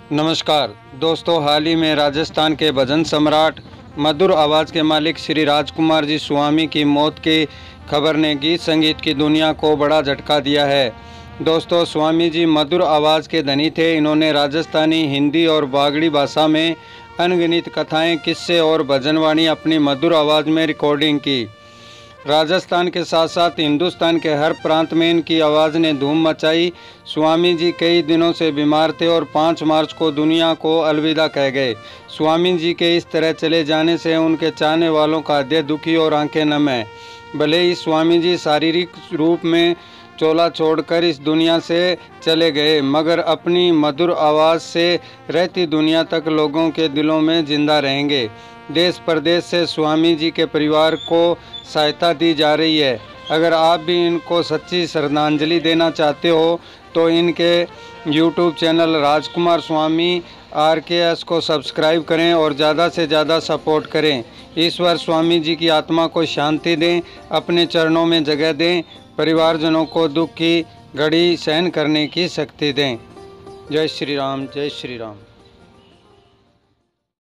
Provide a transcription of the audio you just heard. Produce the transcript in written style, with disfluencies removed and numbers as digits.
नमस्कार दोस्तों, हाल ही में राजस्थान के भजन सम्राट मधुर आवाज़ के मालिक श्री राजकुमार जी स्वामी की मौत की खबर ने गीत संगीत की दुनिया को बड़ा झटका दिया है। दोस्तों, स्वामी जी मधुर आवाज़ के धनी थे। इन्होंने राजस्थानी, हिंदी और बागड़ी भाषा में अनगिनत कथाएं, किस्से और भजनवाणी अपनी मधुर आवाज़ में रिकॉर्डिंग की। राजस्थान के साथ साथ हिंदुस्तान के हर प्रांत में इनकी आवाज़ ने धूम मचाई। स्वामी जी कई दिनों से बीमार थे और 5 मार्च को दुनिया को अलविदा कह गए। स्वामी जी के इस तरह चले जाने से उनके चाहने वालों का हृदय दुखी और आंखें नम है। भले ही स्वामी जी शारीरिक रूप में चोला छोड़कर इस दुनिया से चले गए, मगर अपनी मधुर आवाज़ से रहती दुनिया तक लोगों के दिलों में जिंदा रहेंगे। देश प्रदेश से स्वामी जी के परिवार को सहायता दी जा रही है। अगर आप भी इनको सच्ची श्रद्धांजलि देना चाहते हो तो इनके YouTube channel Rajkumar Swami RKS को सब्सक्राइब करें और ज़्यादा से ज़्यादा सपोर्ट करें। ईश्वर स्वामी जी की आत्मा को शांति दें, अपने चरणों में जगह दें, परिवारजनों को दुख की घड़ी सहन करने की शक्ति दें। जय श्री राम, जय श्री राम।